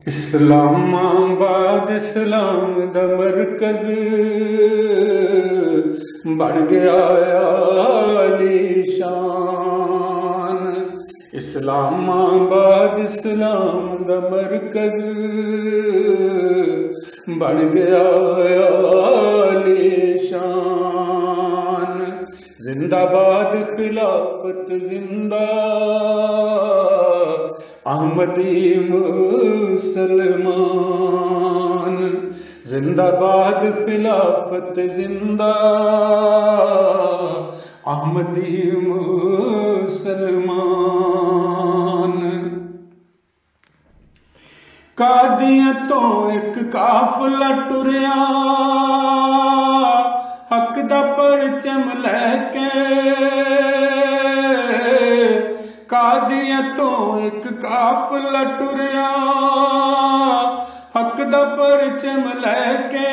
इस्लामाबाद इस्लाम दा मरकज बन गया आलीशान। इस्लामाबाद इस्लाम दा मरकज बन गया आलीशान। जिंदाबाद खिलाफत जिंदा अहमदी मुसलमान। जिंदाबाद खिलाफत जिंदा अहमदी मुसलमान। कादियां तो एक काफला टुरिया हक दा परचम लैके। कादियां तो एक काफला टुरिया हक दा परचम लैके।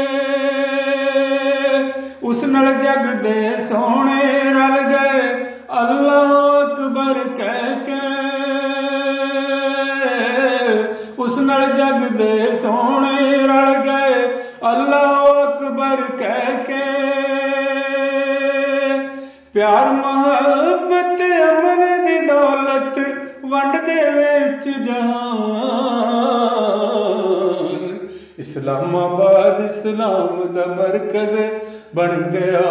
उस नाल जग दे सोने रल गए अल्लाह अकबर कह के। उस नाल जग दे सोने रल गए अल्लाह अकबर कह के। प्यार मोहब्बत अमन दी दौलत वंड दे विच जहान। इस्लामाबाद इस्लाम दा मरकज बन गया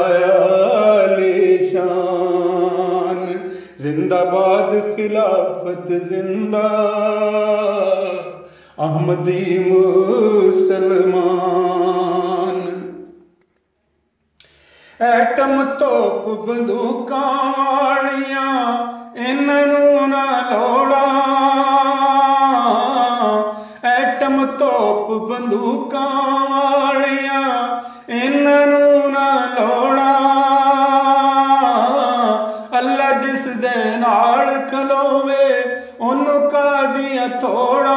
आलीशान। जिंदाबाद खिलाफत जिंदा अहमदी मुसलमान। एटम तोप बंदूकां वालियां इन्हां ना लोड़ा। एटम तोप बंदूकां वालियां इन्हां ना लोड़ा। अल्लाह जिस दे नाल खलोवे ओनू कादियां थोड़ा।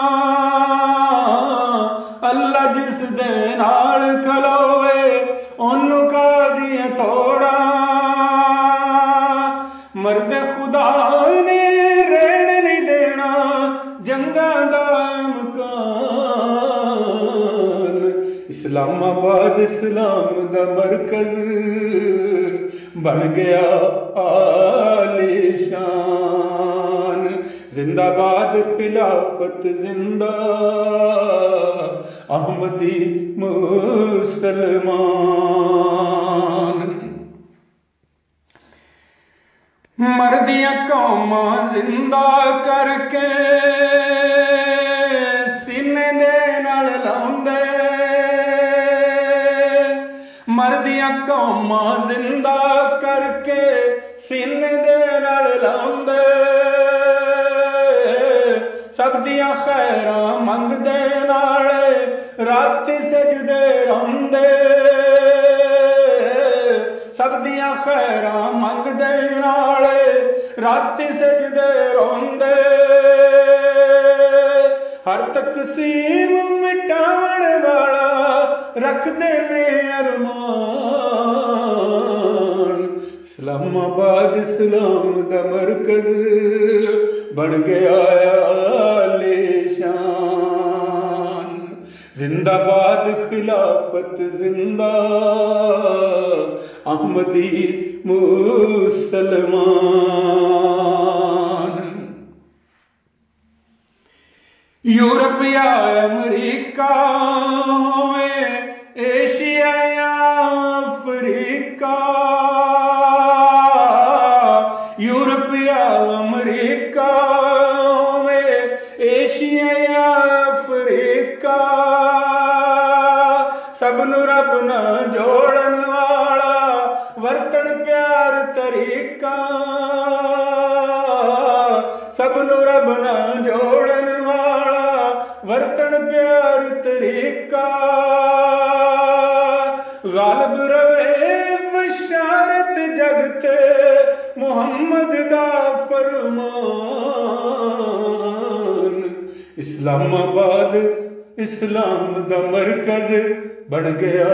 अल्लाह जिस दे नाल खलोवे ओनू कादियां थोड़ा। मर्द खुदा ने रहन नहीं देना जंगां दा मकान। इस्लामाबाद इस्लाम दा मरकज बन गया आलीशान। जिंदाबाद खिलाफत जिंदा अहमदी मुसलमान। मर्दियां कौमां जिंदा करके सीने दे नाल लाउंदे। मर्दियां कौमां जिंदा करके सीने दे नाल लाउंदे। सब दियां खैरां मंगदे नाले राती सजदे रोंदे। सब दियां खैरां मंगदे नाले राती सजदे रोंदे। हर तकसीम मिटावण वाला रखदे ने अरमान। इस्लामाबाद इस्लाम दा मरकज बन गया आलीशान। जिंदाबाद खिलाफत जिंदा अहमदी मुसलमान। यूरोप या अमरीका में एशिया या अफ्रीका। यूरोप या अमरीका में एशिया या अफ्रीका। सबनू रब ना जोड़न वाला वर्तन प्यार तरीका। सबनू रब ना जोड़न वाला वर्तन प्यार तरीका। गालिब रवे बशारत जगते मुहम्मद दा फरमान। इस्लामाबाद इस्लाम दा मरकज बन गया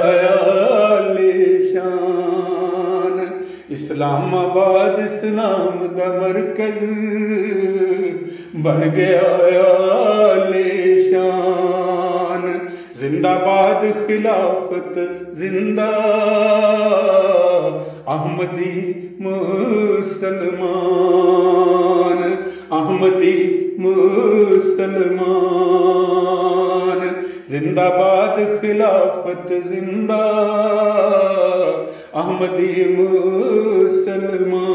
आलीशान। इस्लामाबाद इस्लाम दा मरकज बन गया आलीशान। जिंदाबाद खिलाफत जिंदा, अहमदी मुसलमान, अहमदी मुसलमान। जिंदाबाद खिलाफत जिंदा, अहमदी मुसलमान।